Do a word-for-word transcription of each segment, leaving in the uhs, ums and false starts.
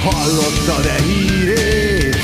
hallottad-e hírét?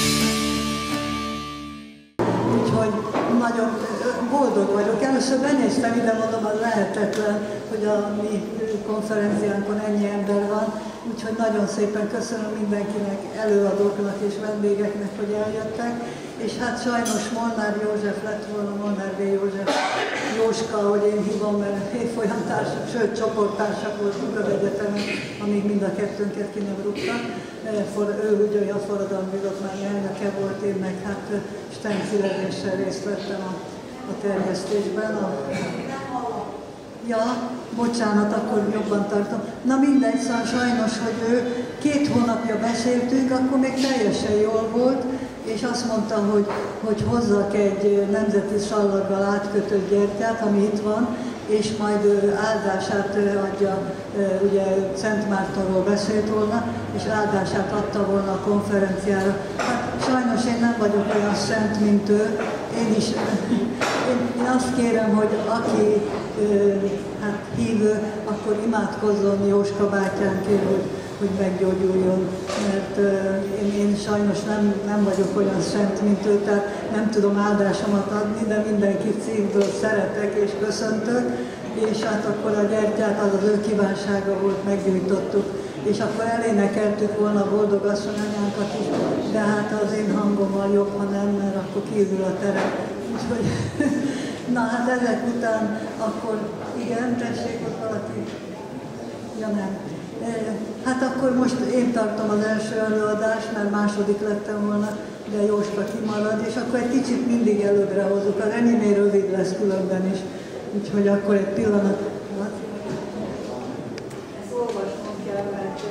Úgyhogy nagyon boldog vagyok. Először benéztem ide, mondom, az lehetetlen, hogy a mi konferenciánkon ennyi ember van. Úgyhogy nagyon szépen köszönöm mindenkinek, előadóknak és vendégeknek, hogy eljöttek. És hát sajnos Molnár József lett volna, Molnár B. József, Jóska, ahogy én hívom, mert évfolyamtársak, sőt csoporttársak voltunk az egyetemen, amíg mind a kettőnket ki nem rúgtak. Ő ugye a forradalmi bizottmány elnöke volt, én meg hát stencileléssel részt vettem a, a terjesztésben. A... Ja, bocsánat, akkor jobban tartom. Na mindegy, szóval sajnos, hogy ő két hónapja beszéltünk, akkor még teljesen jól volt, és azt mondta, hogy, hogy hozzak egy nemzeti sallaggal átkötött gyertyát, ami itt van, és majd áldását adja, ugye Szent Mártonról beszélt volna, és áldását adta volna a konferenciára. Hát sajnos én nem vagyok olyan szent, mint ő. Én is, én, én azt kérem, hogy aki hát hívő, akkor imádkozzon Jóska bátyánkért, hogy, hogy meggyógyuljon, mert uh, én, én sajnos nem, nem vagyok olyan szent, mint ő, tehát nem tudom áldásomat adni, de mindenkit szívből szeretek és köszöntök, és hát akkor a gyertyát, az az ő kívánsága volt, meggyújtottuk, és akkor elénekeltük volna a boldog asszonyanyánkat is, de hát az én hangommal jobb, ha nem, mert akkor kívül a terem. Úgyhogy, na hát ezek után akkor, igen, tessék ott valaki, ja nem. Hát akkor most én tartom az első előadást, mert második lettem volna, de Jóska kimarad, és akkor egy kicsit mindig előbbre hozzuk. Az enyémé rövid lesz különben is, úgyhogy akkor egy pillanat. Ezt olvasnom kell, mert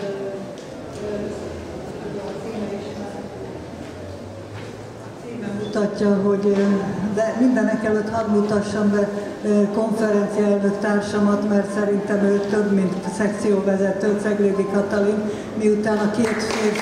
mutatja, hogy de mindenek előtt hadd mutassam be konferenciaelnök társamat, mert szerintem ő több, mint szekcióvezető, Ceglédi Katalin, miután a két férfi...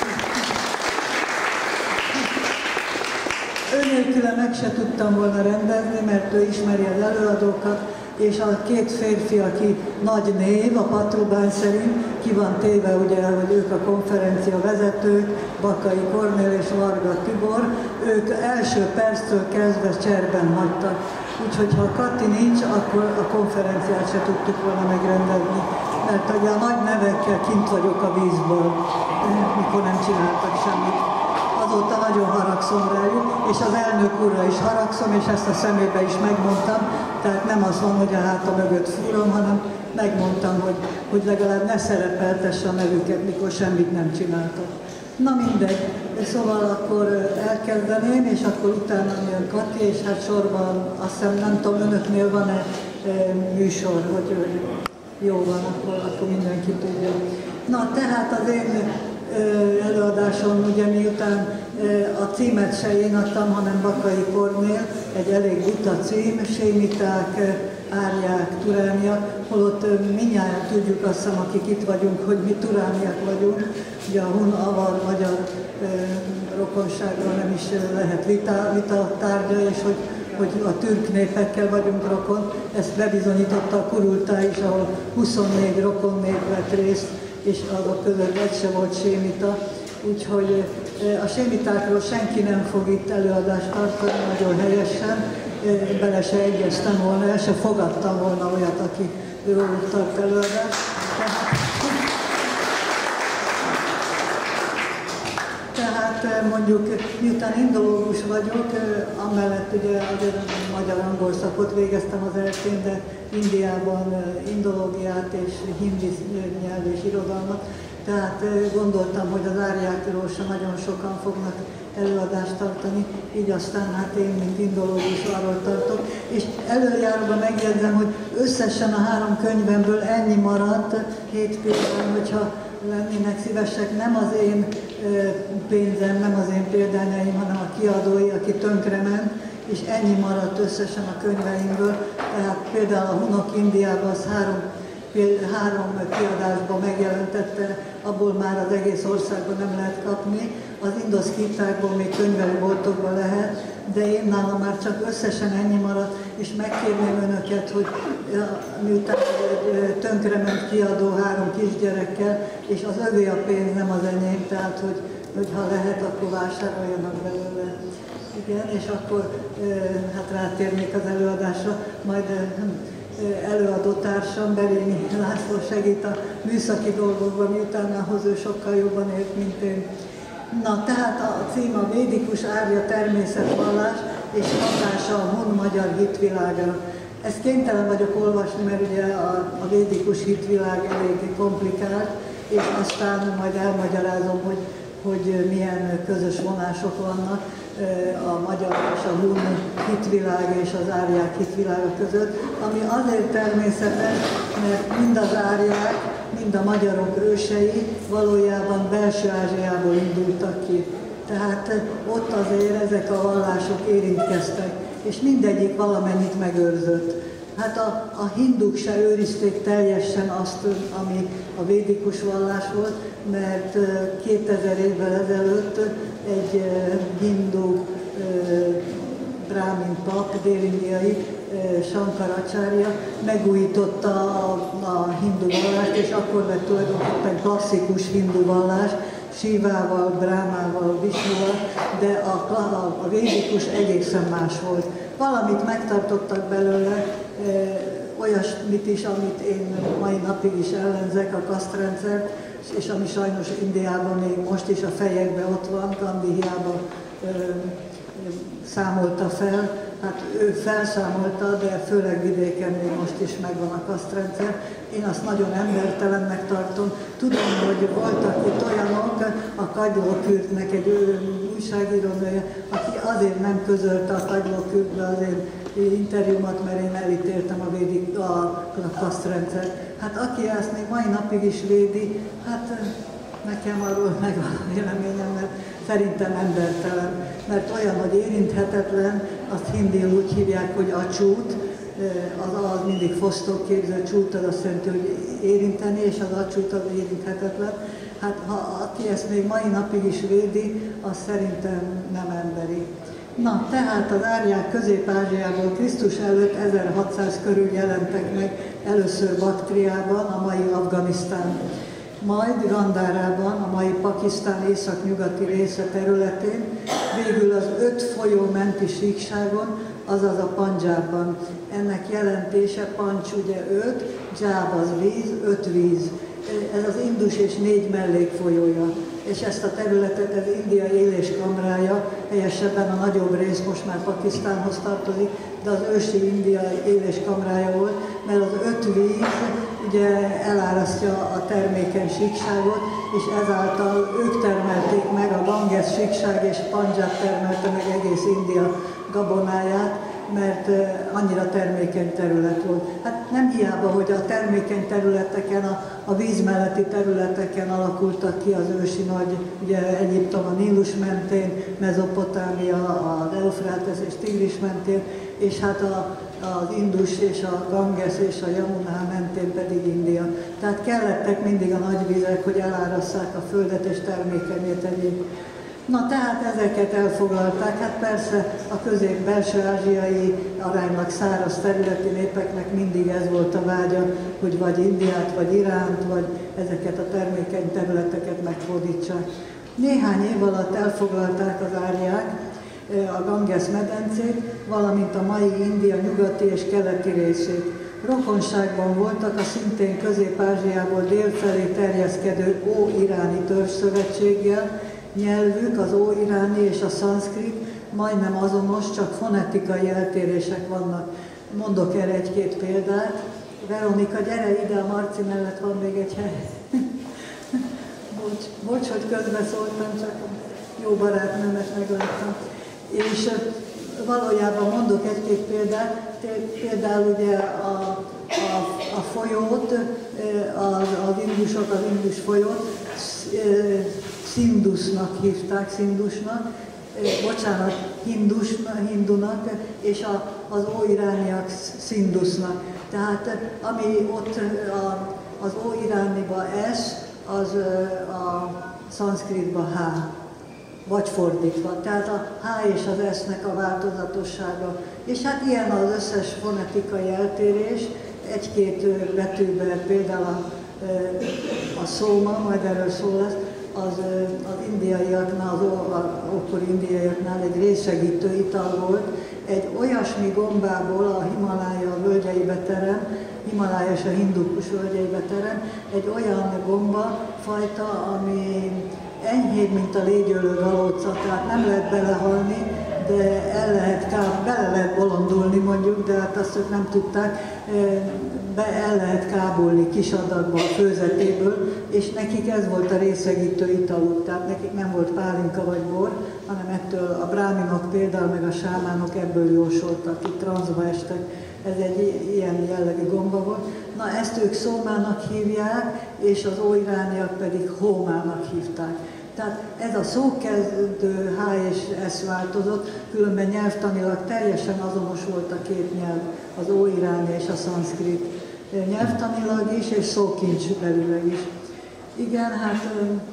Ő nélküle meg se tudtam volna rendezni, mert ő ismeri az előadókat, és a két férfi, aki nagy név, a Patrubány szerint, ki van téve, ugye, hogy ők a konferencia vezetők, Bakai Kornél és Varga Tibor, ők első perctől kezdve cserben hagytak. Úgyhogy ha Kati nincs, akkor a konferenciát se tudtuk volna megrendezni, mert ugye a nagy nevekkel kint vagyok a vízből, mikor nem csináltak semmit. Azóta nagyon haragszom rájuk, és az elnök úrra is haragszom, és ezt a szemébe is megmondtam, tehát nem az van, hogy a háta mögött fúrom, hanem megmondtam, hogy, hogy legalább ne szerepeltesse a nevüket, mikor semmit nem csináltak. Na mindegy, szóval akkor elkezdeném, és akkor utána jön Kati, és hát sorban azt hiszem, nem tudom, önöknél van-e e, műsor, hogy, hogy jó van, akkor, akkor mindenki tudja. Na, tehát az én előadáson, ugye miután a címet se én adtam, hanem Bakai Kornél, egy elég buta cím, sémiták, árják, turániak, holott mindjárt tudjuk, azt hiszem, akik itt vagyunk, hogy mi turániak vagyunk, ugye a hun-avar magyar rokonságról nem is lehet vita, vita tárgya, és hogy, hogy a türk népekkel vagyunk rokon, ezt bebizonyította a Kurultáj is, ahol huszonnégy rokon nép vett részt, és azok között egy se volt sémita, úgyhogy a sémitákról senki nem fog itt előadást tartani, nagyon helyesen, bele se egyeztem volna, el se fogadtam volna olyat, aki róluk tart előadást. Tehát mondjuk, miután indológus vagyok, amellett ugye magyar-angol szakot végeztem az eltén, de Indiában indológiát és hindi nyelv és irodalmat, tehát gondoltam, hogy az árjákról sem nagyon sokan fognak előadást tartani, így aztán hát én, mint indológus arról tartok. És előjáróban megjegyzem, hogy összesen a három könyvemből ennyi maradt, hét példán, hogyha lennének szívesek, nem az én pénzem, nem az én példányaim, hanem a kiadói, aki tönkrement, és ennyi maradt összesen a könyveimből. Tehát például a Hunok Indiában az három, három kiadásban megjelentette, abból már az egész országban nem lehet kapni. Az indoszkítákból még könyvelőboltokban lehet, de én nálam már csak összesen ennyi maradt, és megkérném önöket, hogy miután tönkrement kiadó három kisgyerekkel, és az övé a pénz, nem az enyém, tehát hogy, hogy ha lehet, akkor vásároljanak belőle. Igen, és akkor hát rátérnék az előadásra, majd előadótársam, Berényi László segít a műszaki dolgokban, miután ahhoz ő sokkal jobban ért, mint én. Na, tehát a cím a Védikus Árja természetvallás és hatása a hun magyar hitvilágra. Ezt kénytelen vagyok olvasni, mert ugye a, a védikus hitvilág eléggé komplikált, és aztán majd elmagyarázom, hogy, hogy milyen közös vonások vannak a magyar és a hun hitvilág és az árják hitvilága között, ami azért természetes, mert mind az árják, mind a magyarok ősei valójában Belső-Ázsiából indultak ki. Tehát ott azért ezek a vallások érintkeztek, és mindegyik valamennyit megőrzött. Hát a, a hinduk se őrizték teljesen azt, ami a védikus vallás volt, mert kétezer évvel ezelőtt egy hindu brámin pap, dél-indiai Sankaracharya megújította a, a hindu vallást, és akkor lett tulajdonképpen klasszikus hindu vallás, Sivával, Brámával, Visnuval, de a, a, a védikus egészen más volt. Valamit megtartottak belőle, e, olyasmit is, amit én mai napig is ellenzek, a kasztrendszert, és ami sajnos Indiában még most is a fejekben ott van, Gandhi hiába e, számolta fel, hát ő felszámolta, de főleg vidéken még most is megvan a kasztrendszer. Én azt nagyon embertelennek tartom. Tudom, hogy voltak itt olyanok, a Kagylókürtnek egy újságírónője, aki azért nem közölte a Kagylókürtbe az én interjúmat, mert én elítéltem a, védik, a, a kasztrendszert. Hát aki ezt még mai napig is védi, hát nekem arról megvan a véleményem, mert szerintem embertelen, mert olyan, hogy érinthetetlen, azt hindiul úgy hívják, hogy a csút, az, az mindig fosztóképző csút, az azt jelenti, hogy érinteni, és az a csút az érinthetetlen. Hát ha aki ezt még mai napig is védi, az szerintem nem emberi. Na, tehát az árják Közép-Ázsiából Krisztus előtt ezerhatszáz körül jelentek meg először Baktriában, a mai Afganisztán, majd Gandhárában, a mai Pakisztán északnyugati része területén, végül az öt folyó menti síkságon, azaz a Pandzsábban. Ennek jelentése Pancs ugye öt, Dzsáb az víz, öt víz. Ez az Indus és négy mellékfolyója. És ezt a területet az India éléskamrája, helyesebben a nagyobb rész most már Pakisztánhoz tartozik, de az ősi India éléskamrája volt, mert az öt víz ugye elárasztja a termékeny síkságot, és ezáltal ők termelték meg a Ganges síkság, és Pandzsáb termelte meg egész India gabonáját, mert annyira termékeny terület volt. Hát nem hiába, hogy a termékeny területeken, a, a víz melletti területeken alakultak ki az ősi nagy, ugye Egyiptom a Nílus mentén, Mezopotámia, az Eufrátesz és Tigris mentén, és hát a, az Indus és a Ganges és a Yamuna mentén pedig India. Tehát kellettek mindig a nagy vizek, hogy elárasszák a földet és termékenyé tegyék. Na tehát ezeket elfoglalták, hát persze a közép-belső-ázsiai aránylag száraz területi népeknek mindig ez volt a vágya, hogy vagy Indiát, vagy Iránt, vagy ezeket a termékeny területeket meghódítsák. Néhány év alatt elfoglalták az árják a Ganges medencét, valamint a mai India nyugati és keleti részét. Rokonságban voltak a szintén Közép-Ázsiából délfelé terjeszkedő Ó-iráni törzsszövetséggel, nyelvük, az ó-iráni és a szanszkrit majdnem azonos, csak fonetikai eltérések vannak. Mondok erre egy-két példát. Veronika, gyere ide, a Marci mellett van még egy hely. bocs, bocs, hogy közbeszóltam, csak jó barátnőmet megláttam. És valójában mondok egy-két példát. Például ugye a, a, a folyót, az, az indusok, az Indus folyót Szindusnak hívták, Szindusnak, bocsánat, Hindus, Hindunak, és a, az ó-irániak Szindusnak. Tehát ami ott a, az ó-irániba S, az a szanszkritba H. vagy fordítva. Tehát a H és az S-nek a változatossága. És hát ilyen az összes fonetikai eltérés, egy-két betűben, például a, a szóma, majd erről szó lesz, az, az indiaiaknál, az ókori indiaiaknál egy részsegítő ital volt, egy olyasmi gombából a Himalája völgyeibe terem, Himalája és a Hindukus völgyeibe terem, egy olyan gomba fajta, ami enyhébb, mint a légyölő galóca, tehát nem lehet belehalni, de el lehet, bele lehet bolondulni mondjuk, de hát azt ők nem tudták, be el lehet kábolni kis adagba a főzetéből, és nekik ez volt a részegítő italuk, tehát nekik nem volt pálinka vagy bor, hanem ettől a bráminok például, meg a sámánok ebből jósoltak, itt transzba estek, ez egy ilyen jellegű gomba volt. Na ezt ők szómának hívják, és az óirániak pedig hómának hívták. Tehát ez a szókezdő H és S változott, különben nyelvtanilag teljesen azonos volt a két nyelv, az óiráni és a szanszkrit nyelvtanilag is, és szókincsbelileg is. Igen, hát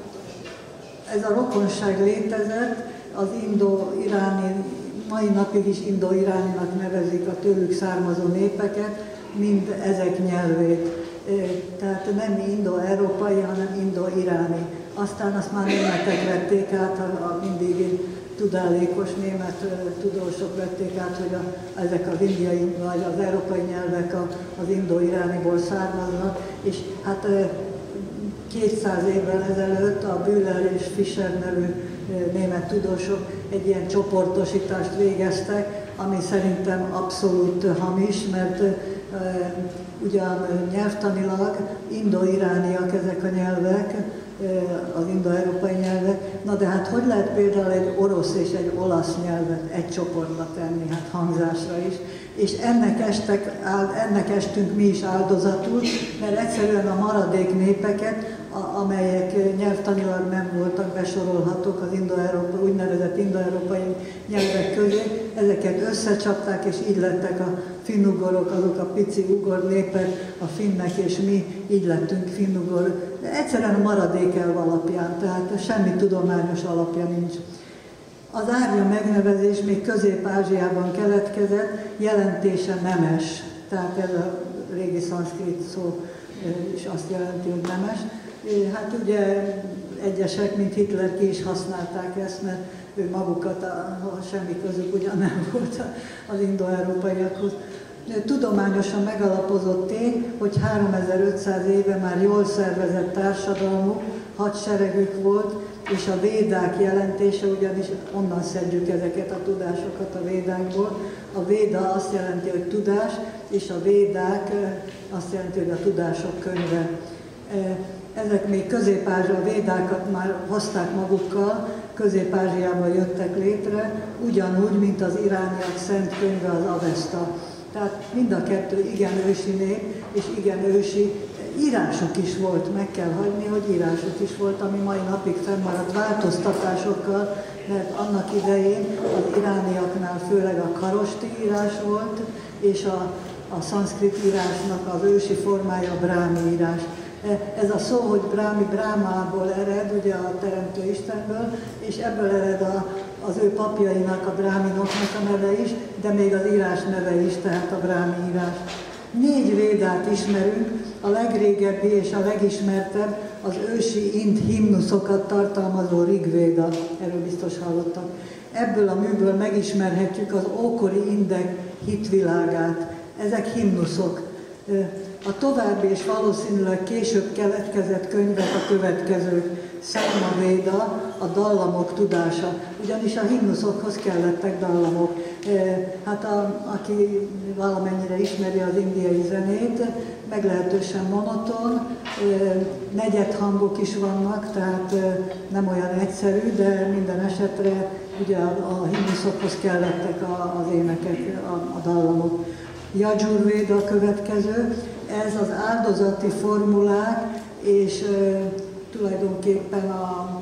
ez a rokonság létezett, az indo-iráni, mai napig is indo-iráninak nevezik a tőlük származó népeket, mind ezek nyelvét. Tehát nem indo-európai, hanem indo-iráni. Aztán azt már németek vették át, a mindig tudálékos német tudósok vették át, hogy a, ezek az indiai vagy az európai nyelvek a, az indo-irániból származnak, és hát kétszáz évvel ezelőtt a Bühler és Fischer nevű német tudósok egy ilyen csoportosítást végeztek, ami szerintem abszolút hamis, mert ugyan nyelvtanilag indo-irániak ezek a nyelvek, az indo-európai nyelvek, na de hát hogy lehet például egy orosz és egy olasz nyelvet egy csoportba tenni, hát hangzásra is, és ennek, estek, ennek estünk mi is áldozatul, mert egyszerűen a maradék népeket, amelyek nyelvtanilag nem voltak besorolhatók az indo-európai, úgynevezett indo-európai nyelvek közé, ezeket összecsapták, és így lettek a finnugorok, azok a pici ugor népek, a finnek, és mi így lettünk finnugor. De egyszerűen a maradék elv alapján, tehát semmi tudományos alapja nincs. Az árja megnevezés még Közép-Ázsiában keletkezett, jelentése nemes, tehát ez a régi szanszkrit szó is azt jelenti, hogy nemes. Hát ugye egyesek, mint Hitler, ki is használták ezt, mert ő magukat, a, semmi közük ugyan nem volt az indo-európaiakhoz. Tudományosan megalapozott tény, hogy háromezer-ötszáz éve már jól szervezett társadalmuk, hadseregük volt, és a védák jelentése, ugyanis onnan szedjük ezeket a tudásokat a védákból. A véda azt jelenti, hogy tudás, és a védák azt jelenti, hogy a tudások könyve. Ezek még Közép-Ázsia, a védákat már hozták magukkal, Közép-Ázsiában jöttek létre, ugyanúgy, mint az irániak szent könyve, az Avesta. Tehát mind a kettő igen ősi nép, és igen ősi írásuk is volt, meg kell hagyni, hogy írásuk is volt, ami mai napig fennmaradt változtatásokkal, mert annak idején az irániaknál főleg a karosti írás volt, és a, a szanszkrit írásnak az ősi formája a brámi írás. Ez a szó, hogy brámi brámából ered, ugye a teremtő Istenből, és ebből ered a, az ő papjainak, a bráminoknak a neve is, de még az írás neve is, tehát a brámi írás. Négy védát ismerünk, a legrégebbi és a legismertebb az ősi ind himnuszokat tartalmazó Rigvéda, erről biztos hallottak. Ebből a műből megismerhetjük az ókori indek hitvilágát. Ezek himnuszok. A további és valószínűleg később keletkezett könyvek a következők. Számavéda, a dallamok tudása, ugyanis a himnuszokhoz kellettek dallamok. Hát a, aki valamennyire ismeri az indiai zenét, meglehetősen monoton, negyedhangok is vannak, tehát nem olyan egyszerű, de minden esetre ugye a himnuszokhoz kellettek az énekek, a, a dallamok. Yajurvéda a következő, ez az áldozati formulák, és e, tulajdonképpen a,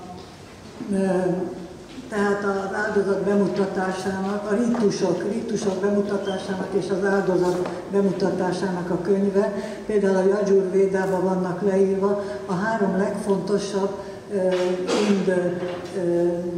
e, tehát az áldozat bemutatásának, a ritusok, ritusok bemutatásának és az áldozat bemutatásának a könyve. Például a Yajurvédában vannak leírva a három legfontosabb e, ind e,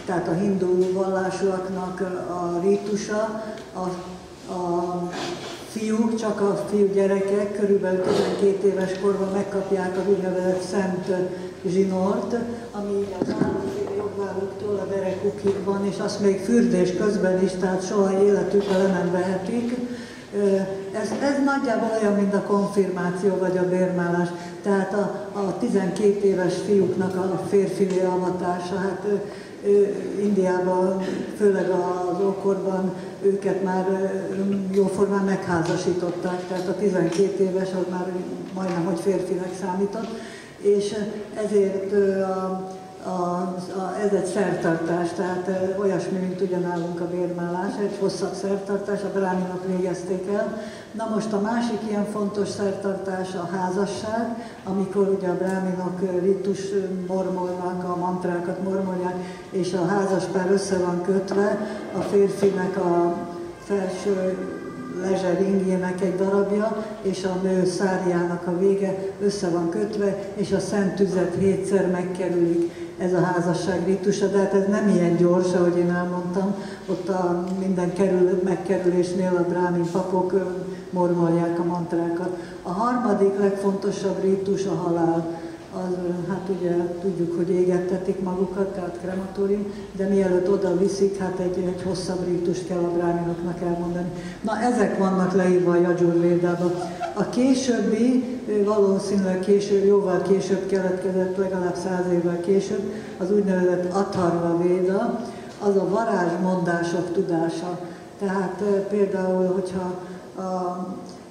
tehát a hindu vallásúaknak a rítusa, a, a fiúk, csak a fiú gyerekek körülbelül tizenkét éves korban megkapják az úgynevezett szent zsinort, ami az jobbáruktól a derekukig van, és azt még fürdés közben is, tehát soha életükben le nem vehetik. Ez, ez nagyjából olyan, mint a konfirmáció vagy a bérmálás. Tehát a, a tizenkét éves fiúknak a férfivé avatása, hát Indiában, főleg az ókorban őket már jóformán megházasították, tehát a tizenkét éves az már majdnem, hogy férfinek számított, és ezért a, a, a, ez egy szertartás, tehát olyasmi, mint ugyanálunk a bérmálás, egy hosszabb szertartás, a bráminok végezték el. Na most a másik ilyen fontos szertartás a házasság, amikor ugye a bráminok ritus mormolnak, a mantrákat mormolják, és a házaspár össze van kötve, a férfinek a felső lezser ingjének egy darabja, és a nő szárjának a vége össze van kötve, és a szent tüzet hétszer megkerülik. Ez a házasság ritusa, de hát ez nem ilyen gyors, ahogy én elmondtam. Ott a minden kerül, megkerülésnél a brámin papok mormolják a mantrákat. A harmadik legfontosabb ritus a halál. Az, hát ugye tudjuk, hogy égettetik magukat, tehát krematórium, de mielőtt oda viszik, hát egy, egy hosszabb rítust kell a bráminoknak elmondani. Na, ezek vannak leírva a Yajurvédában. A későbbi, valószínűleg később, jóval később keletkezett, legalább száz évvel később, az úgynevezett Atharva Véda, az a varázsmondások tudása. Tehát például, hogyha a,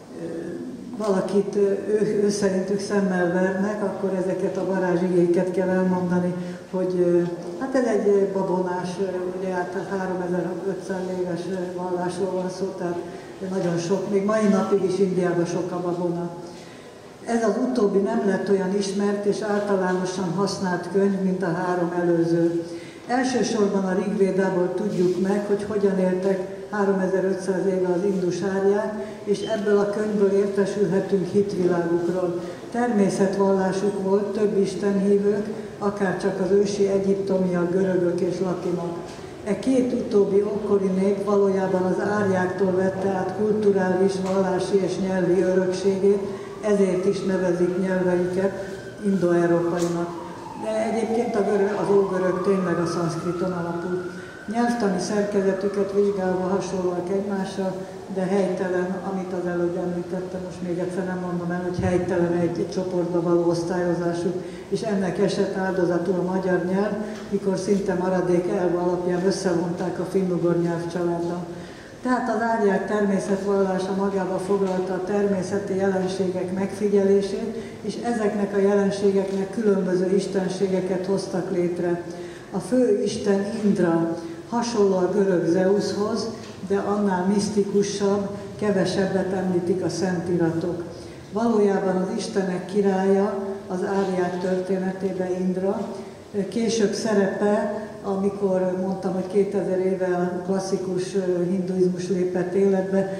valakit ő, ő szerintük szemmel vernek, akkor ezeket a varázsigéket kell elmondani, hogy hát ez egy babonás, ugye hát háromezer-ötszáz éves vallásról van szó, tehát nagyon sok, még mai napig is Indiában sok a babona. Ez az utóbbi nem lett olyan ismert és általánosan használt könyv, mint a három előző. Elsősorban a Rigvédából tudjuk meg, hogy hogyan éltek háromezer-ötszáz éve az indus árják, és ebből a könyvből értesülhetünk hitvilágukról. Természetvallásuk volt, több istenhívők, akárcsak az ősi egyiptomiak, görögök és latinok. E két utóbbi ókori nép valójában az árjáktól vette át kulturális, vallási és nyelvi örökségét, ezért is nevezik nyelveiket indo-európainak. De egyébként a görög, az ógörög tényleg a szanszkriton alapul. Nyelvtani szerkezetüket vizsgálva hasonlóak egymással, de helytelen, amit az előbb említettem, most még egyszer nem mondom el, hogy helytelen egy, egy csoportba való osztályozásuk, és ennek esett áldozatul a magyar nyelv, mikor szinte maradék elv alapján összevonták a finnugor nyelvcsaláddal. Tehát az árják természetvallása magába foglalta a természeti jelenségek megfigyelését, és ezeknek a jelenségeknek különböző istenségeket hoztak létre. A fő isten Indra, hasonló a görög Zeushoz, de annál misztikusabb, kevesebbet említik a szentiratok. Valójában az istenek királya az árják történetében Indra. Később szerepe, amikor mondtam, hogy kétezer éve a klasszikus hinduizmus lépett életbe,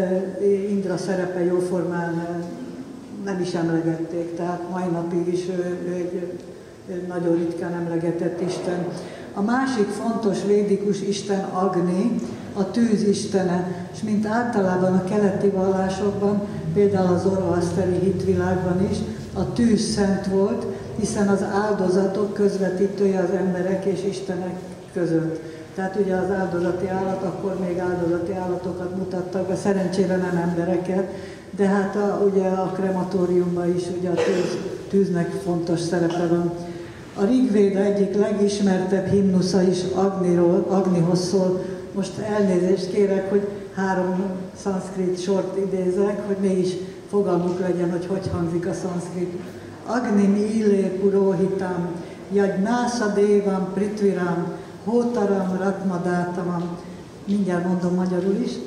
Indra szerepe jóformán nem is emlegették, tehát mai napig is ő egy nagyon ritkán emlegetett isten. A másik fontos védikus isten Agni, a tűz istene, és mint általában a keleti vallásokban, például az zoroaszteri hitvilágban is, a tűz szent volt, hiszen az áldozatok közvetítője az emberek és istenek között. Tehát ugye az áldozati állat, akkor még áldozati állatokat mutattak be, szerencsére nem embereket, de hát a, ugye a krematóriumban is ugye a tűz, tűznek fontos szerepe van. A Rigvéda egyik legismertebb himnusza is Agniról, Agnihoz szól. Most elnézést kérek, hogy három szanszkrit sort idézek, hogy mégis fogalmuk legyen, hogy hogy hangzik a szanszkrit. Agnim ile purohitam, yajnasa devam pritviram, hotaram ratmadatamam. Mindjárt mondom magyarul is.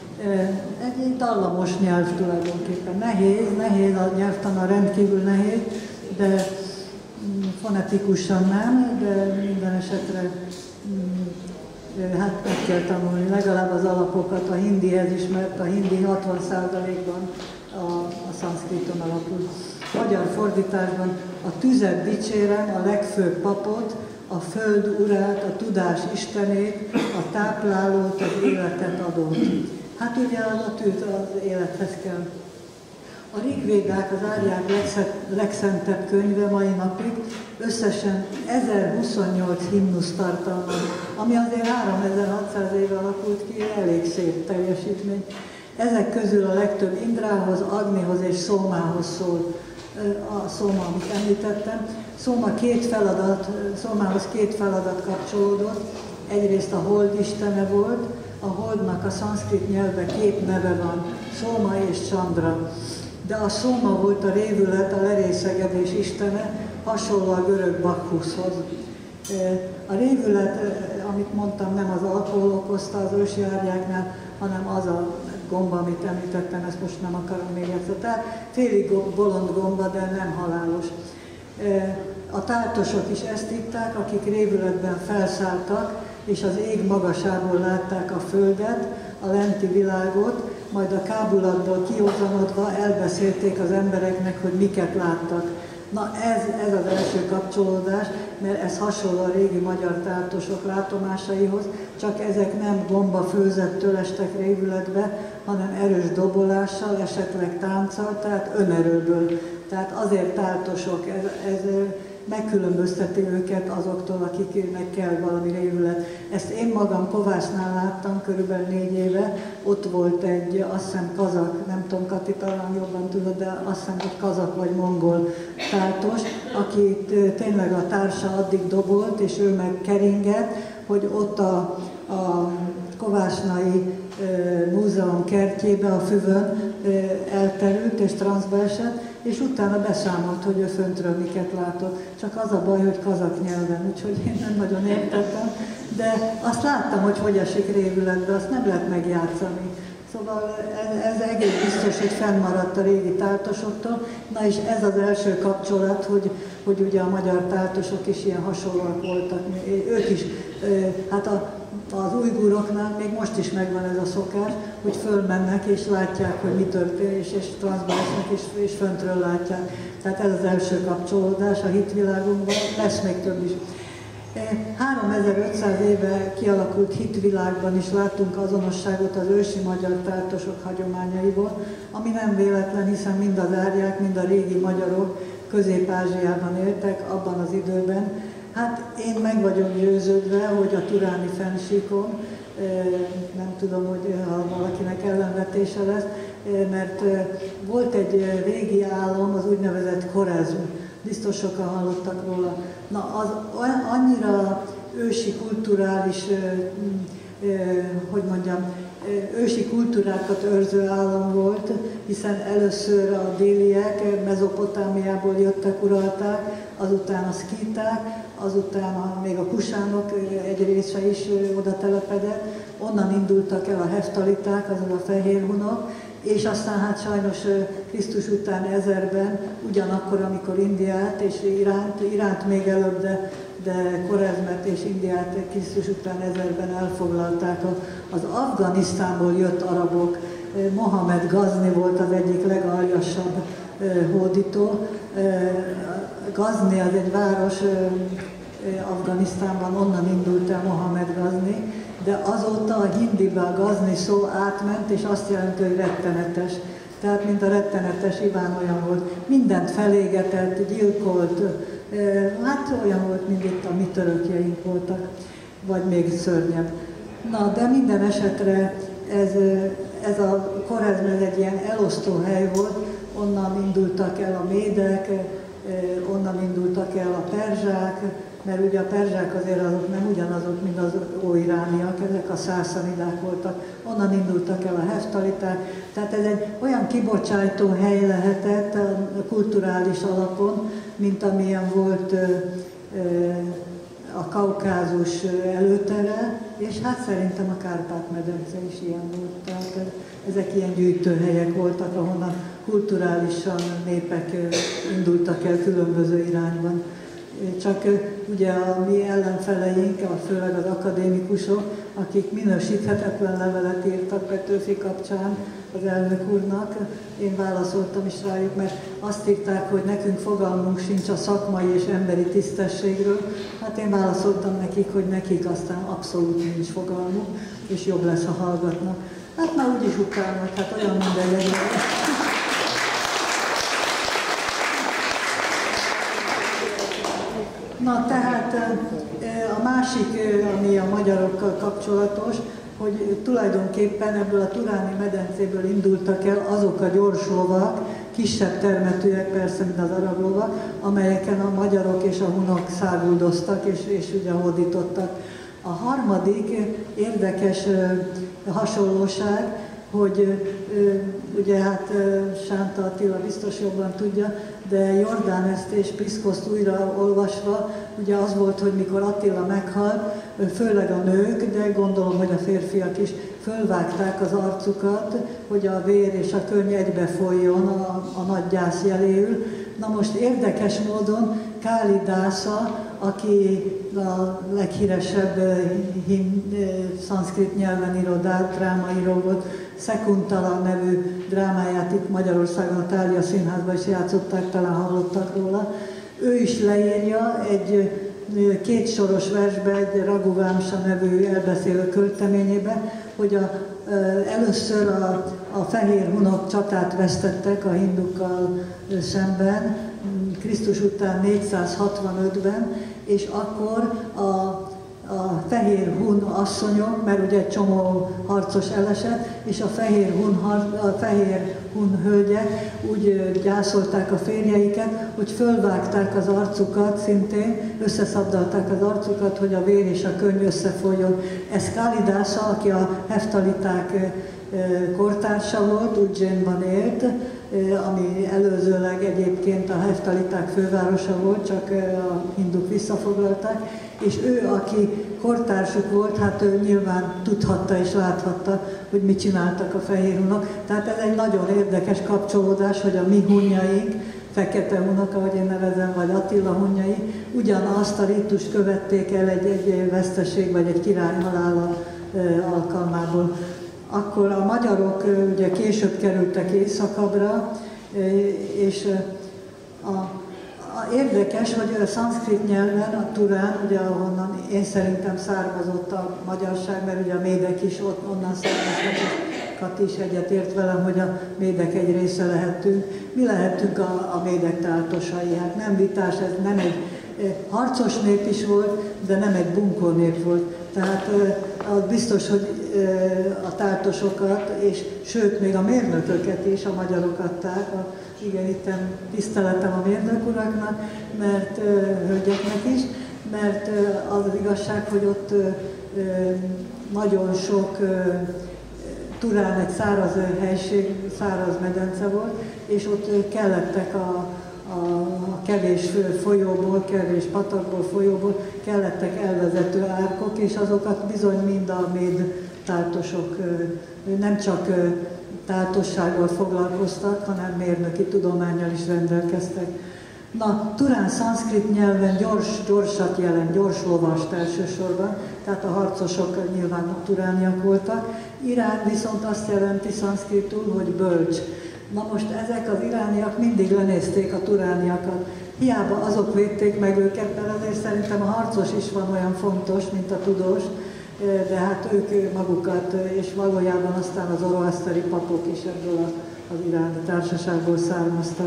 Egy, egy dallamos nyelv tulajdonképpen. Nehéz, nehéz, a nyelvtana rendkívül nehéz, de fonetikusan nem, de minden esetre hát meg kell tanulni, legalább az alapokat, a hindihez is, mert a hindi hatvan százalékban a, a szanszkriton alapul. Magyar fordításban a tüzet dicsérem, a legfőbb papot, a föld urát, a tudás istenét, a táplálót, az életet adót. Hát ugye az a tűz az élethez kell. A Rigvédák, az árják legszentebb könyve mai napig összesen ezerhuszonnyolc himnusz tartalmaz, ami azért háromezer-hatszáz éve alakult ki, elég szép teljesítmény. Ezek közül a legtöbb Indrához, Agnihoz és Szómához szól. A Szóma, amit említettem. Szóma két feladat, Szómához két feladat kapcsolódott. Egyrészt a hold istene volt, a holdnak a szanszkrit nyelvben két neve van, Szóma és Chandra. De a Szóma volt a révület, a lerészegedés istene, hasonló a görög Bakhuszhoz. A révület, amit mondtam, nem az alkohol okozta az ősi árjáknál, hanem az a gomba, amit említettem, ezt most nem akarom még egyszer. Tehát félig bolond gomba, de nem halálos. A táltosok is ezt itták, akik révületben felszálltak, és az ég magasából látták a földet, a lenti világot, majd a kábulatból kiózanodva elbeszélték az embereknek, hogy miket láttak. Na ez, ez az első kapcsolódás, mert ez hasonló a régi magyar táltosok látomásaihoz, csak ezek nem gomba főzettől estek révületbe, hanem erős dobolással, esetleg tánccal, tehát önerőből. Tehát azért táltosok, ez, ez megkülönbözteti őket azoktól, akiknek kell valami révület. Ezt én magam Kovásznál láttam körülbelül négy éve, ott volt egy, azt hiszem kazak, nem tudom, Kati talán jobban tudod, de azt hiszem, hogy kazak vagy mongol táltos, aki tényleg a társa addig dobolt, és ő meg keringett, hogy ott a, a Kovásnai e, múzeum kertjébe, a füvön e, elterült és transzba esett, és utána beszámolt, hogy ő föntről miket látott. Csak az a baj, hogy kazak nyelven, úgyhogy én nem nagyon értettem, de azt láttam, hogy hogy esik révületbe, azt nem lehet megjátszani. Szóval ez, ez egész biztos, hogy fennmaradt a régi táltosoktól. Na és ez az első kapcsolat, hogy, hogy ugye a magyar táltosok is ilyen hasonlóak voltak. Ők is, hát a, az ujguroknál még most is megvan ez a szokás, hogy fölmennek és látják, hogy mi történik, és, és transzba esnek, és, és föntről látják. Tehát ez az első kapcsolódás a hitvilágunkban, lesz még több is. háromezer-ötszáz éve kialakult hitvilágban is láttunk azonosságot az ősi magyar táltosok hagyományaiból, ami nem véletlen, hiszen mind az árják, mind a régi magyarok Közép-Ázsiában éltek abban az időben. Hát én meg vagyok győződve, hogy a turáni fennsíkon, nem tudom, hogy ha valakinek ellenvetése lesz, mert volt egy régi álom, az úgynevezett korezm. Biztos sokan hallottak róla. Na, az annyira ősi kulturális, hogy mondjam, ősi kultúrákat őrző állam volt, hiszen először a déliek Mezopotámiából jöttek, uralták, azután a szkíták, azután a, még a kusánok egy része is oda telepedett, onnan indultak el a heftaliták, azok a fehérhunok, és aztán hát sajnos Krisztus után ezerben, ugyanakkor, amikor Indiát és Iránt, Iránt még előbb, de, de Korezmet és Indiát Krisztus után ezerben elfoglalták az Afganisztánból jött arabok. Mohamed Gazni volt az egyik legaljasabb hódító. Gazni az egy város Afganisztánban, onnan indult el Mohamed Gazni, de azóta a hindibe a Gazni szó átment, és azt jelenti, hogy rettenetes. Tehát, mint a rettenetes Iván olyan volt, mindent felégetett, gyilkolt, hát olyan volt, mint itt a mi törökjeink voltak, vagy még szörnyebb. Na, de minden esetre ez, ez a Korezm ez egy ilyen elosztó hely volt, onnan indultak el a médek, onnan indultak el a perzsák, mert ugye a perzsák azért azok nem ugyanazok, mint az óirániak, ezek a szászanidák voltak, onnan indultak el a heftaliták, tehát ez egy olyan kibocsájtó hely lehetett a kulturális alapon, mint amilyen volt a Kaukázus előtere, és hát szerintem a Kárpát-medence is ilyen volt. Tehát ezek ilyen gyűjtőhelyek voltak, ahonnan kulturálisan népek indultak el különböző irányban. Csak ugye a mi ellenfeleink, főleg az akadémikusok, akik minősíthetetlen levelet írtak Petőfi kapcsán az elnök úrnak. Én válaszoltam is rájuk, mert azt írták, hogy nekünk fogalmunk sincs a szakmai és emberi tisztességről. Hát én válaszoltam nekik, hogy nekik aztán abszolút nincs fogalmuk, és jobb lesz, ha hallgatnak. Hát már úgyis utálnak, hát olyan mindegy. Na tehát a másik, ami a magyarokkal kapcsolatos, hogy tulajdonképpen ebből a turáni medencéből indultak el azok a gyors lovak, kisebb termetűek persze, mint az arab lovak, amelyeken a magyarok és a hunok száguldoztak és, és ugye hódítottak. A harmadik érdekes hasonlóság, hogy ugye hát Sánta Attila biztos jobban tudja, de Jordáneszt és Priszkoszt újra olvasva, ugye az volt, hogy mikor Attila meghalt, főleg a nők, de gondolom, hogy a férfiak is fölvágták az arcukat, hogy a vér és a könny egybe folyjon a, a nagy gyász jeléül. Na most érdekes módon Kálidásza, aki a leghíresebb szanszkrit nyelven író drámaíró volt, Sekuntala nevű drámáját itt Magyarországon a Thália Színházban is játszották, talán hallottak róla. Ő is leírja egy kétsoros versbe, egy Raghuvámsa nevű elbeszélő költeményébe, hogy a, először a, a fehér hunok csatát vesztettek a hindukkal szemben, Krisztus után négyszázhatvanötben, és akkor a a fehér hun asszonyok, mert ugye egy csomó harcos elesett, és a fehér hun, a fehér hun hölgyek úgy gyászolták a férjeiket, hogy fölvágták az arcukat szintén, összeszabdalták az arcukat, hogy a vér és a könny összefolyjon. Ez Kálidásza, aki a heftaliták kortársa volt, Ujjainban élt, ami előzőleg egyébként a heftaliták fővárosa volt, csak a hinduk visszafoglalták, és ő, aki kortársuk volt, hát ő nyilván tudhatta és láthatta, hogy mit csináltak a fehér hunok. Tehát ez egy nagyon érdekes kapcsolódás, hogy a mi hunjaink, fekete hunok, ahogy én nevezem, vagy Attila hunjai, ugyanazt a ritust követték el egy, egy veszteség vagy egy király halála alkalmából. Akkor a magyarok ugye később kerültek északabbra, és a, a érdekes, hogy a szanszkrit nyelven, a turán, ugye ahonnan én szerintem származott a magyarság, mert ugye a médek is ott onnan származtak, és Kati is egyetért velem, hogy a médek egy része lehetünk. Mi lehetünk a, a médek táltosai, hát nem vitás, ez nem egy harcos nép is volt, de nem egy bunkó nép volt. Tehát az biztos, hogy a táltosokat, és sőt, még a mérnököket is, a magyarok adták. A, igen, itt tiszteletem a mérnök uraknak, mert hölgyeknek is, mert az az igazság, hogy ott nagyon sok Turán egy száraz helység, száraz medence volt, és ott kellettek a a kevés folyóból, kevés patakból, folyóból kellettek elvezető árkok, és azokat bizony mind a méd táltosok nem csak táltossággal foglalkoztak, hanem mérnöki tudománnyal is rendelkeztek. Na, turán szanszkrit nyelven gyors, gyorsat jelent, gyors lovast elsősorban, tehát a harcosok nyilván turániak voltak. Irán viszont azt jelenti szanszkritul, hogy bölcs. Na most ezek az irániak mindig lenézték a turániakat. Hiába azok védték meg őket, mert azért szerintem a harcos is van olyan fontos, mint a tudós, de hát ők magukat, és valójában aztán az zoroaszteri papok is ebből az iráni társaságból származtak.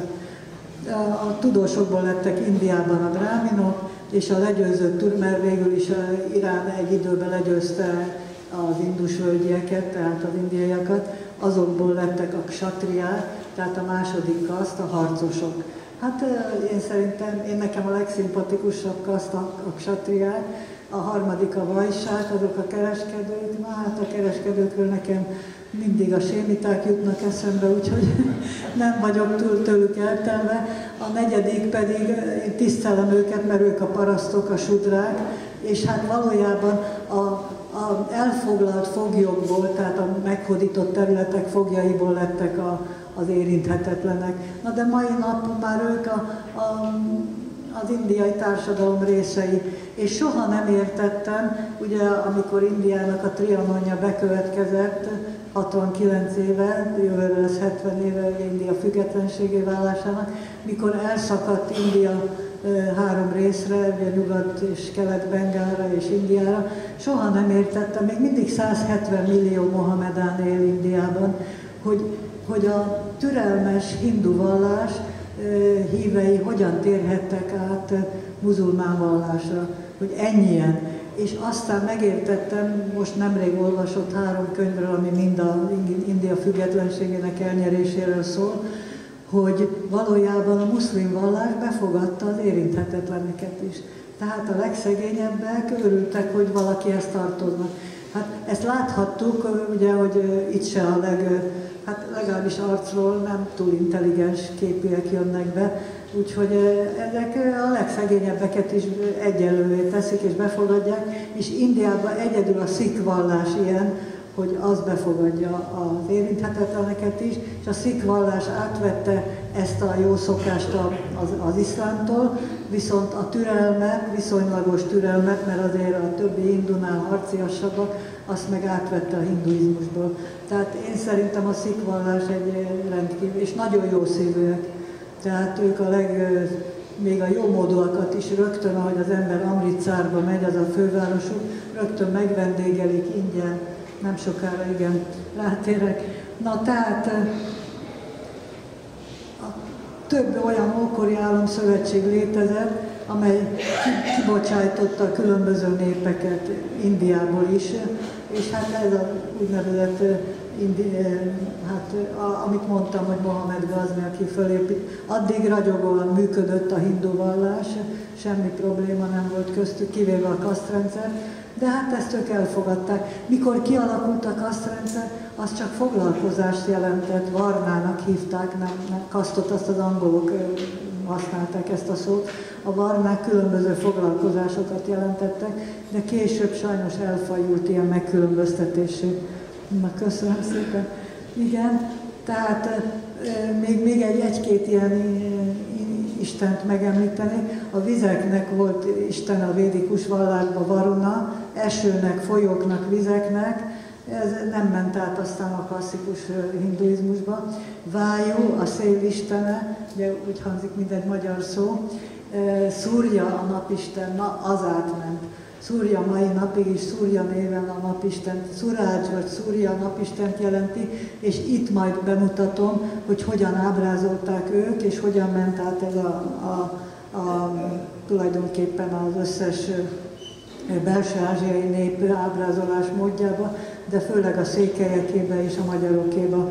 A tudósokból lettek Indiában a bráminok, és a legyőzött, mert végül is Irán egy időben legyőzte az indusvölgyieket, tehát az indiaiakat, azokból lettek a ksatriák, tehát a második kaszt, a harcosok. Hát én szerintem, én nekem a legszimpatikusabb kaszt a, a ksatriák, a harmadik a vajsák, azok a kereskedők, na hát a kereskedőkről nekem mindig a sémiták jutnak eszembe, úgyhogy nem vagyok túl tőlük eltelve. A negyedik pedig, én tisztelem őket, mert ők a parasztok, a sudrák, és hát valójában a a elfoglalt foglyokból, tehát a meghódított területek fogjaiból lettek a, az érinthetetlenek. Na de mai nap már ők a, a, az indiai társadalom részei. És soha nem értettem, ugye amikor Indiának a trianonja bekövetkezett, hatvankilenc éve, jövőre lesz hetven éve India függetlenségé válásának, mikor elszakadt India három részre, ugye Nyugat és Kelet-Bengálra és Indiára, soha nem értettem, még mindig százhetven millió mohamedán él Indiában, hogy, hogy a türelmes hindu vallás hívei hogyan térhettek át muzulmán vallásra, hogy ennyien. És aztán megértettem, most nemrég olvasott három könyvről, ami mind a India függetlenségének elnyeréséről szól, hogy valójában a muszlim vallás befogadta az érinthetetleneket is. Tehát a legszegényebbek örültek, hogy valakihez tartoznak. Hát ezt láthattuk, ugye, hogy itt se a leg, hát legalábbis arcról nem túl intelligens képűek jönnek be, úgyhogy ezek a legszegényebbeket is egyenlővé teszik és befogadják, és Indiában egyedül a szik vallás ilyen, hogy az befogadja az érinthetetleneket is, és a szik vallás átvette ezt a jó szokást az, az iszlámtól, viszont a türelmet, viszonylagos türelmet, mert azért a többi hindunál harciasabbak, azt meg átvette a hinduizmusból. Tehát én szerintem a szik vallás egy rendkívül, és nagyon jó szívűek. Tehát ők a leg, még a jó módúakat is rögtön, ahogy az ember Amritsarba megy, az a fővárosuk, rögtön megvendégelik ingyen, nem sokára, igen, rátérek. Na tehát több olyan ókori államszövetség létezett, amely kibocsájtotta a különböző népeket Indiából is, és hát ez a úgynevezett, indi, hát, a, amit mondtam, hogy Mohamed Ghazni, aki fölépít, addig ragyogóan működött a hindu vallás, semmi probléma nem volt köztük, kivéve a kasztrendszer, de hát ezt ők elfogadták. Mikor kialakult a kasztrendszer, az csak foglalkozást jelentett, varnának hívták, nem, nem kasztot, azt az angolok használták ezt a szót. A varnák különböző foglalkozásokat jelentettek, de később sajnos elfajult ilyen megkülönböztetésé. Na, köszönöm szépen. Igen, tehát még, még egy, egy-két ilyen istent megemlíteni. A vizeknek volt isten a védikus vallásban Varuna, esőnek, folyóknak, vizeknek. Ez nem ment át aztán a klasszikus hinduizmusba. Vájú, a szél istene, ugye úgy hangzik, mint egy magyar szó. Szúrja, a napisten, na, az átment. Szúrja mai napig is, Szúrja néven a napistent, Szurács vagy Szúrja a napistent jelenti, és itt majd bemutatom, hogy hogyan ábrázolták ők, és hogyan ment át ez a, a, a tulajdonképpen az összes belső ázsiai nép ábrázolás módjába, de főleg a székelyekébe és a magyarokéba.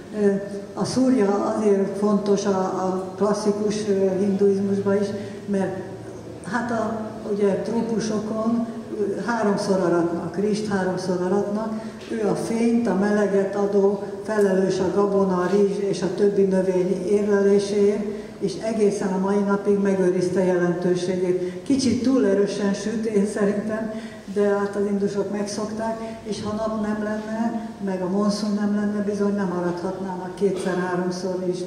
A Szúrja azért fontos a, a klasszikus hinduizmusban is, mert hát a ugye trópusokon háromszor aratnak, rizst háromszor aratnak, ő a fényt, a meleget adó, felelős a gabona, a rizs és a többi növény érleléséért, és egészen a mai napig megőrizte jelentőségét. Kicsit túl erősen süt, én szerintem, de hát az indusok megszokták, és ha nap nem lenne, meg a monszun nem lenne, bizony nem arathatnának kétszer-háromszor is.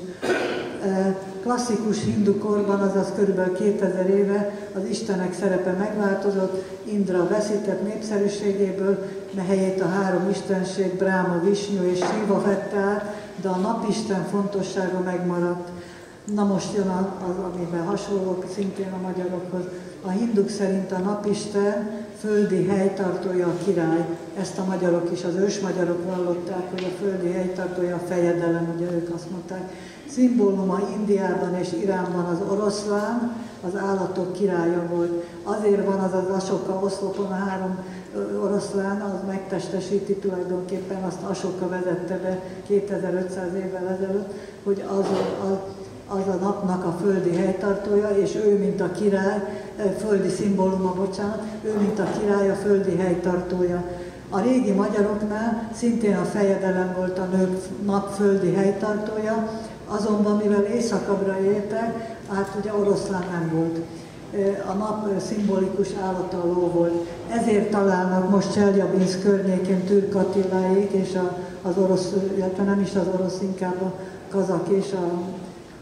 Klasszikus hindu korban, azaz körülbelül kétezer éve az istenek szerepe megváltozott, Indra veszített népszerűségéből, mert helyét a három istenség, Brahma, Visnu és Shiva vette át, de a napisten fontossága megmaradt. Na most jön az, amiben hasonlók szintén a magyarokhoz. A hinduk szerint a napisten földi helytartója a király. Ezt a magyarok is, az ősmagyarok vallották, hogy a földi helytartója a fejedelem, ugye ők azt mondták. Szimbóluma Indiában és Iránban az oroszlán, az állatok királya volt. Azért van az az Asoka oszlopon a három oroszlán, az megtestesíti tulajdonképpen, azt Asoka vezette be kétezer-ötszáz évvel ezelőtt, hogy az a, az a napnak a földi helytartója, és ő, mint a király, földi szimbóluma, bocsánat, ő, mint a király, a földi helytartója. A régi magyaroknál szintén a fejedelem volt a nők napföldi helytartója, azonban mivel északabbra éltek, hát ugye oroszlán nem volt. A nap szimbolikus állata a ló volt. Ezért találnak most Cseljabinszk környékén Türk Attiláék és a, az orosz, illetve nem is az orosz, inkább a kazak és a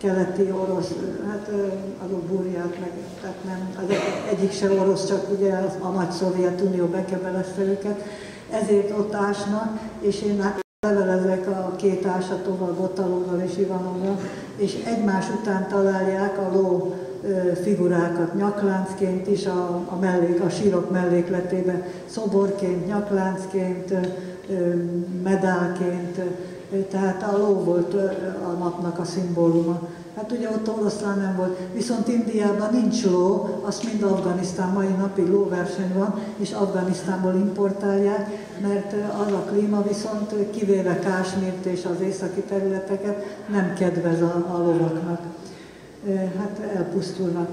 keleti orosz, hát azok Búriát meg, tehát nem, az egyik se orosz, csak ugye a nagy Szovjetunió bekebelezte őket, ezért ott ásnak, és én hát levelezek a két ásatóval, Botalóval és Ivanovval, és egymás után találják a ló figurákat nyakláncként is, a, a, mellék, a sírok mellékletében, szoborként, nyakláncként, medálként, tehát a ló volt a napnak a szimbóluma. Hát ugye ott oroszlán nem volt, viszont Indiában nincs ló, azt mind Afganisztán, mai napig lóverseny van, és Afganisztánból importálják, mert az a klíma viszont kivéve Kásmírt és az északi területeket nem kedvez a, a lovaknak. Hát elpusztulnak.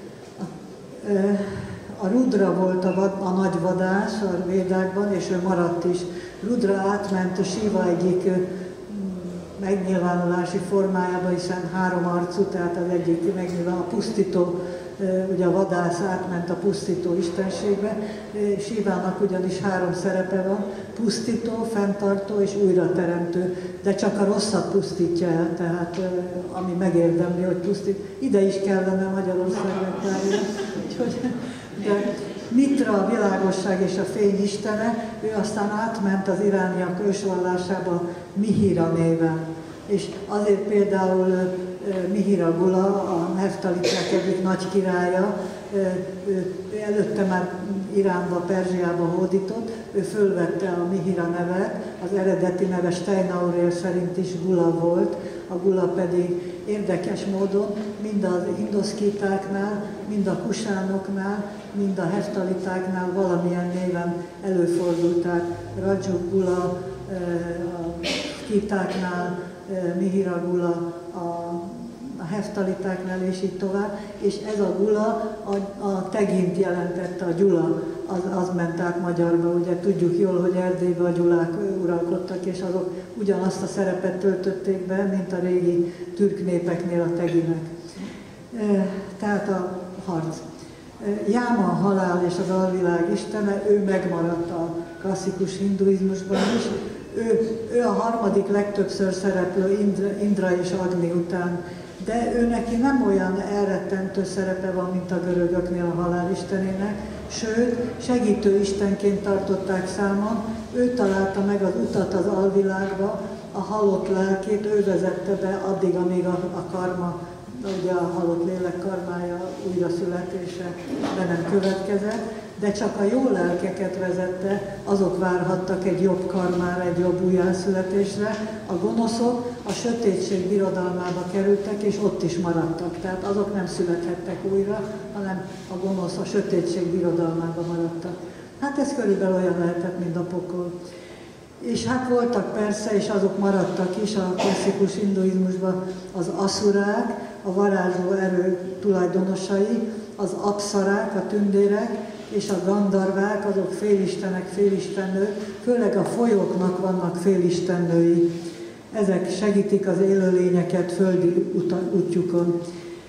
A Rudra volt a, vad, a nagy vadász a Védákban, és ő maradt is. Rudra átment a Siva egyik megnyilvánulási formájába, hiszen három arcú, tehát az egyik megnyilván a pusztító, ugye a vadász átment a pusztító istenségbe. Sivának ugyanis három szerepe van, pusztító, fenntartó és újrateremtő, de csak a rosszat pusztítja el, tehát ami megérdemli, hogy pusztít. Ide is kellene Magyarországnak várni. De Mitra, a világosság és a fény istene, ő aztán átment az irániak ősvallásába Mihira néven. És azért például Mihira Gula, a heftaliták egyik nagy királya, ő előtte már Iránba, Perzsiába hódított, ő fölvette a Mihira nevet, az eredeti neve Stein Aurél szerint is Gula volt, a Gula pedig érdekes módon mind az indoszkítáknál, mind a kusánoknál, mind a heftalitáknál valamilyen néven előfordult, tehát Raju Gula, a szkítáknál, Mihira Gula, a a heftalitáknál és így tovább, és ez a Gula a, a tegint jelentette, a Gyula, az, az ment át magyarba, ugye tudjuk jól, hogy Erdélyben a Gyulák uralkodtak, és azok ugyanazt a szerepet töltötték be, mint a régi türk népeknél a teginek. E, tehát a harc. Jáma a halál és az alvilág istene, ő megmaradt a klasszikus hinduizmusban is, ő, ő a harmadik legtöbbször szereplő Indra, Indra és Agni után, de ő neki nem olyan elrettentő szerepe van, mint a görögöknél a halálistenének, sőt, segítő istenként tartották számon, ő találta meg az utat az alvilágba, a halott lelkét, ő vezette be addig, amíg a, a karma, ugye a halott lélek karmája újra születése be nem következett, de csak a jó lelkeket vezette, azok várhattak egy jobb karmára, egy jobb újjászületésre. A gonoszok a sötétség birodalmába kerültek, és ott is maradtak. Tehát azok nem születhettek újra, hanem a gonosz a sötétség birodalmába maradtak. Hát ez körülbelül olyan lehetett, mint a pokol. És hát voltak persze, és azok maradtak is a klasszikus hinduizmusban, az aszurák, a varázsló erő tulajdonosai, az apszarák, a tündérek, és a gandarvák, azok félistenek, félistennők, főleg a folyóknak vannak félistennői. Ezek segítik az élőlényeket földi útjukon.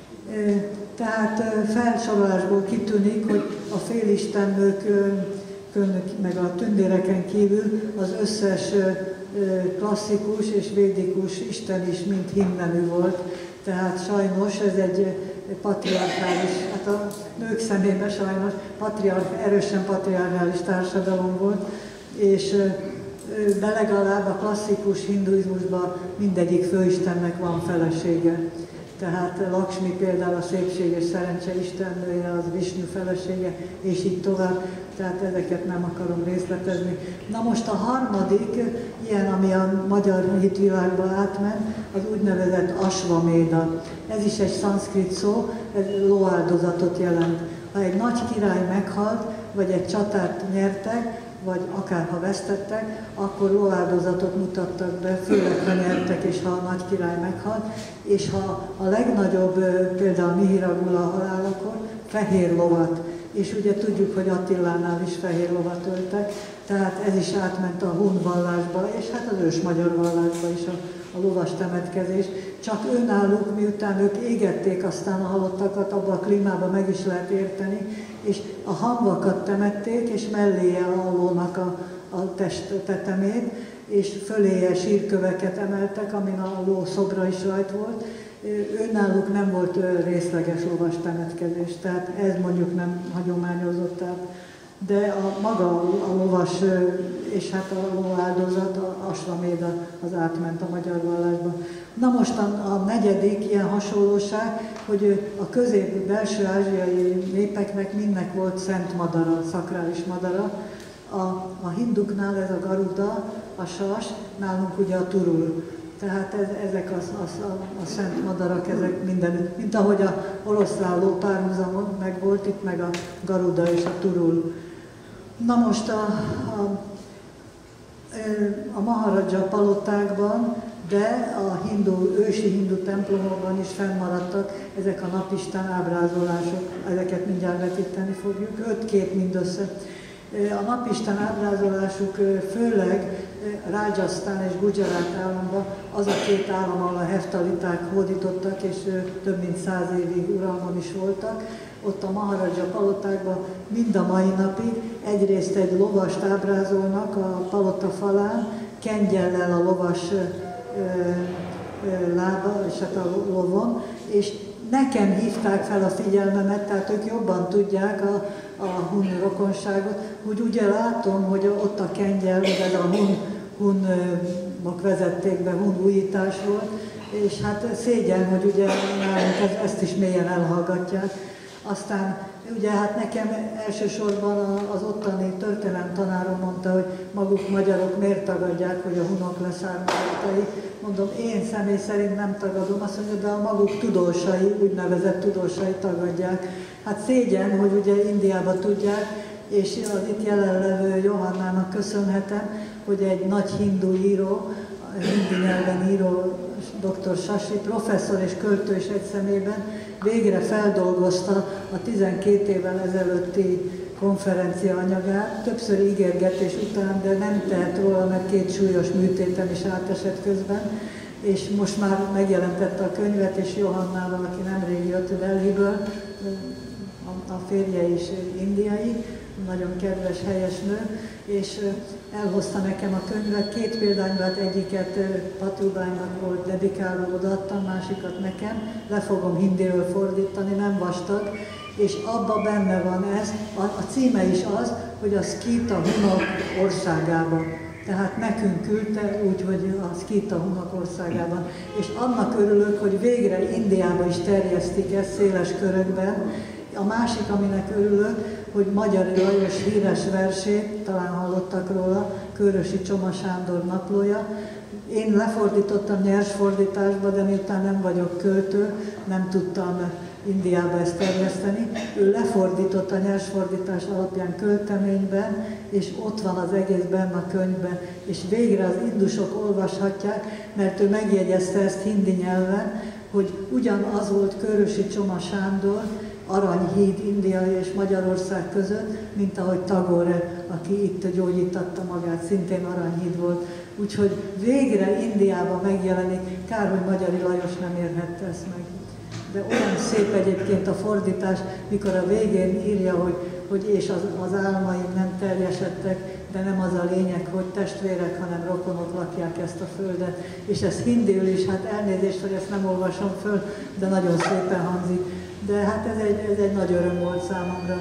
Tehát felsorolásból kitűnik, hogy a félistennők, meg a tündéreken kívül az összes klasszikus és védikus isten is mind himnemű volt. Tehát sajnos ez egy patriarchális, hát a nők szemében sajnos patriarch, erősen patriarchális társadalom volt, és de legalább a klasszikus hinduizmusban mindegyik főistennek van felesége. Tehát Lakshmi például a szépség és szerencse istennője, az Visnu felesége, és így tovább. Tehát ezeket nem akarom részletezni. Na most a harmadik, ilyen, ami a magyar hitvilágba átment, az úgynevezett Asvaméda. Ez is egy szanszkrit szó, ez lóáldozatot jelent. Ha egy nagy király meghalt, vagy egy csatát nyertek, vagy akár ha vesztettek, akkor lóáldozatot mutattak be, főleg ha nyertek és ha a nagy király meghalt, és ha a legnagyobb, például Mihira Gula halálakor, fehér lovat, és ugye tudjuk, hogy Attilánál is fehér lovat öltek, tehát ez is átment a hun vallásba, és hát az ős magyar vallásba is a, a lovas temetkezés. Csak őnáluk, miután ők égették aztán a halottakat, abban a klímában meg is lehet érteni, és a hamvakat temették, és melléje a lónak a, a test tetemét, és föléje sírköveket emeltek, amin a ló szobra is rajt volt, önnáluk nem volt részleges lovas temetkezés, tehát ez mondjuk nem hagyományozottabb. De a maga a lovas és hát a lováldozat, a Asvaméda az átment a magyar vallásba. Na most a, a negyedik ilyen hasonlóság, hogy a közép-belső ázsiai népeknek mindnek volt szent madara, szakrális madara. A, a hinduknál ez a garuda, a sas, nálunk ugye a turul. Tehát ez, ezek a, a, a, a szent madarak, ezek mindenütt, mint ahogy a oroszlán ló párhuzamon meg volt, itt meg a garuda és a turul. Na most a, a, a Maharadja palotákban, de a hindu, ősi hindu templomokban is fennmaradtak ezek a napisten ábrázolások, ezeket mindjárt vetíteni fogjuk, öt kép mindössze. A napisten ábrázolásuk főleg Rajasztán és Gujarat államban, az a két állam, ahol a heftaliták hódítottak, és több mint száz évig uralmon is voltak. Ott a Maharadja palotákban mind a mai napig egyrészt egy lovast ábrázolnak a palota falán, kengyellel a lovas ö, ö, lába, és hát a lovon, és nekem hívták fel a figyelmemet, tehát ők jobban tudják a, a hun rokonságot, hogy ugye látom, hogy ott a kengyel, vagy ez a hun, hunok vezették be, hun újítás volt, és hát szégyen, hogy ugye nálunk ezt is mélyen elhallgatják. Aztán ugye hát nekem elsősorban az ottani történelemtanárom mondta, hogy maguk magyarok miért tagadják, hogy a hunok leszármazottai. Mondom, én személy szerint nem tagadom, azt mondja, de a maguk tudósai, úgynevezett tudósai tagadják. Hát szégyen, hogy ugye Indiában tudják, és az itt jelenlevő Johannának köszönhetem, hogy egy nagy hindu író, hindi nyelven író, doktor Sasi, professzor és költő is egy szemében, végre feldolgozta a tizenkét évvel ezelőtti konferencia anyagát, többször ígérgetés után, de nem tehet róla, mert két súlyos műtéten is átesett közben, és most már megjelentette a könyvet, és Johannával, aki nemrég jött Delhiből, a férje is indiai, nagyon kedves, helyes nő, és elhozta nekem a könyvet, két példányban, egyiket Patulbánynak volt dedikálva, odaadtam, másikat nekem, le fogom hindiről fordítani, nem vastag, és abban benne van ez, a, a címe is az, hogy a Szkíta hunok országában. Tehát nekünk küldte úgy, hogy a Szkíta hunok országában. És annak örülök, hogy végre Indiába is terjesztik ezt széles körökben. A másik, aminek örülök, hogy Magyari Lajos híres versét, talán hallottak róla, Kőrösi Csoma Sándor naplója. Én lefordítottam nyers fordításba, de miután nem vagyok költő, nem tudtam Indiába ezt terjeszteni. Ő lefordított a nyers fordítás alapján költeményben, és ott van az egész benne a könyvben, és végre az indusok olvashatják, mert ő megjegyezte ezt hindi nyelven, hogy ugyanaz volt Kőrösi Csoma Sándor, Aranyhíd India és Magyarország között, mint ahogy Tagore, aki itt gyógyítatta magát, szintén Aranyhíd volt. Úgyhogy végre Indiában megjelenik, kár, hogy Magyari Lajos nem érhette ezt meg. De olyan szép egyébként a fordítás, mikor a végén írja, hogy, hogy és az, az álmaim nem teljesedtek, de nem az a lényeg, hogy testvérek, hanem rokonok lakják ezt a földet. És ez hindiül is, hát elnézést, hogy ezt nem olvasom föl, de nagyon szépen hangzik. De hát ez egy, ez egy nagy öröm volt számomra.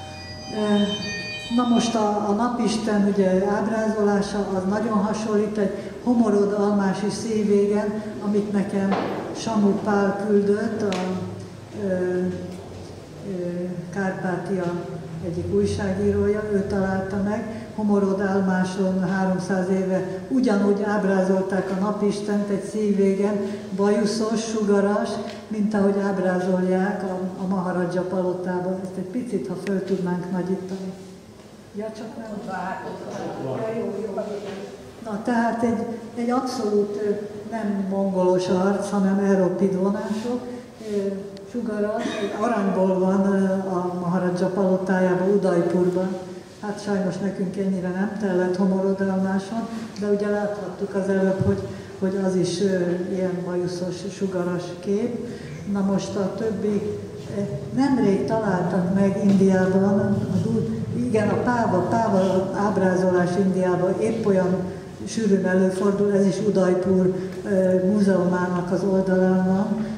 Na most a, a napisten ugye ábrázolása az nagyon hasonlít egy homorod almási szívvégen, amit nekem Samu Pál küldött, a ö, ö, Kárpátia egyik újságírója, ő találta meg. Homorod Álmáson háromszáz éve ugyanúgy ábrázolták a napistent egy szívvégen, bajuszos, sugaras, mint ahogy ábrázolják a, a Maharadja palotában. Ezt egy picit, ha föl tudnánk nagyítani. Ja, csak nem. Ja, jó, jó. Na, tehát egy, egy abszolút nem mongolos arc, hanem európid vonások, sugaras, aranyból van a Maharadja palotájában, Udaipurban. Hát sajnos nekünk ennyire nem tellett homorodalmáson, de ugye láthattuk az előbb, hogy, hogy az is ilyen bajuszos, sugaras kép. Na most a többi, nemrég találtak meg Indiában, igen, a páva, páva ábrázolás Indiában épp olyan sűrűn előfordul, ez is Udaipur múzeumának az oldalán van,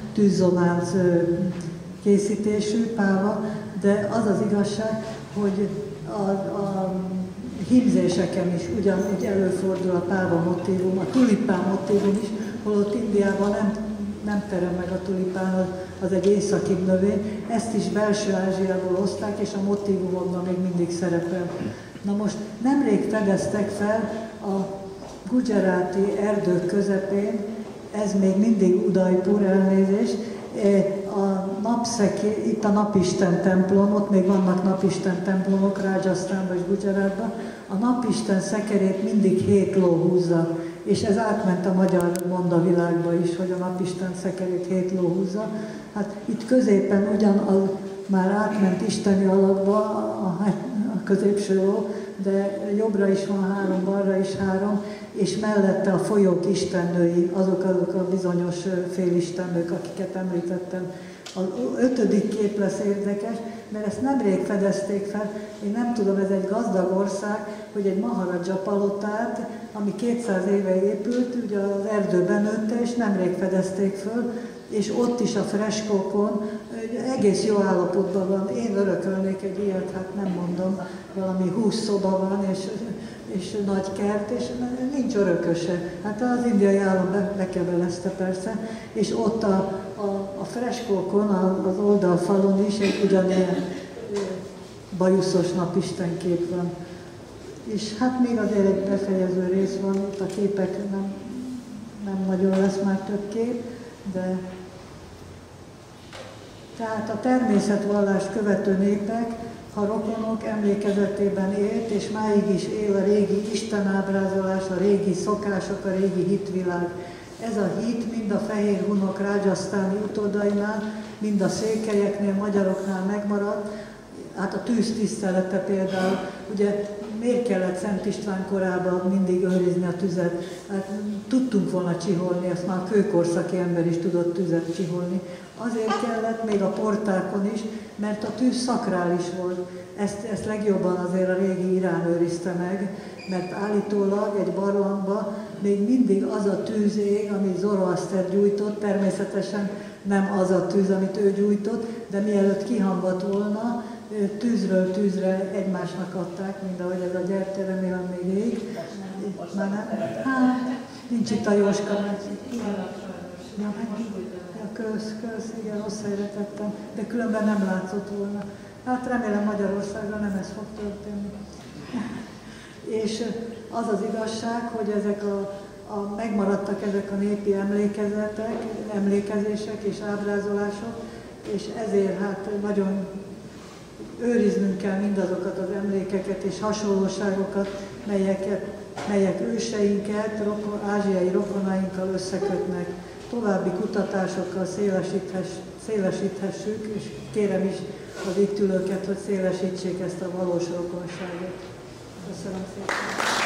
tűzzománc készítésű páva, de az az igazság, hogy a, a hímzéseken is ugyanúgy előfordul a páva motívum, a tulipán motívum is, holott Indiában nem, nem terem meg a tulipán, az, az egy északibb növény, ezt is belső Ázsiából hozták, és a motívumokban még mindig szerepel. Na most nemrég fedeztek fel a gudzsaráti erdők közepén, ez még mindig Udaipur, elnézést, a napszeki, itt a Napisten templom, ott még vannak Napisten templomok Rajasztánban és Gudzsarátban, a Napisten szekerét mindig hét ló húzza, és ez átment a magyar mondavilágba is, hogy a Napisten szekerét hét ló húzza. Hát itt középen ugyanaz már átment isteni alakba a, a középső ló, de jobbra is van három, balra is három, és mellette a folyók istennői, azok azok a bizonyos félistennők, akiket említettem. Az ötödik kép lesz érdekes, mert ezt nemrég fedezték fel, én nem tudom, ez egy gazdag ország, hogy egy Maharaja palotát, ami kétszáz éve épült, ugye az erdőben nőtte, és nemrég fedezték föl, és ott is a freskókon egész jó állapotban van. Én örökölnék egy ilyet, hát nem mondom, valami húsz szoba van, és, és nagy kert, és nincs örököse. Hát az indiai állam be, bekebelezte persze, és ott a, a, a freskókon, az oldalfalon is egy ugyanilyen bajuszos napistenkép van. És hát még azért egy befejező rész van, itt a képek nem, nem nagyon lesz már több kép, de tehát a természetvallást követő népek, ha rokonok emlékezetében élt, és máig is él a régi istenábrázolás, a régi szokások, a régi hitvilág. Ez a hit mind a fehér hunok rajasztáni utódainál, mind a székelyeknél, magyaroknál megmaradt. Hát a tűz tisztelete például, ugye miért kellett Szent István korában mindig őrizni a tüzet? Hát tudtunk volna csiholni, ezt már a kőkorszaki ember is tudott tüzet csiholni. Azért kellett még a portákon is, mert a tűz szakrális volt. Ezt, ezt legjobban azért a régi Irán őrizte meg, mert állítólag egy barlangba még mindig az a tűz ég, amit Zoroaszter gyújtott, természetesen nem az a tűz, amit ő gyújtott, de mielőtt kihamvadt volna, tűzről tűzre egymásnak adták, mint ahogy ez a gyertya, remélem még ég. Már nem? Hát, nincs itt a Jóska. Ja, kösz, kösz, igen, rossz helyre tettem, de különben nem látszott volna. Hát remélem Magyarországon nem ez fog történni. És az az igazság, hogy ezek a, a, megmaradtak ezek a népi emlékezetek, emlékezések és ábrázolások, és ezért hát nagyon őriznünk kell mindazokat az emlékeket és hasonlóságokat, melyeket, melyek őseinket, rokon, ázsiai rokonainkkal összekötnek. További kutatásokkal szélesíthessük, és kérem is az itt ülőket, hogy szélesítsék ezt a valós rokonságot. Köszönöm szépen!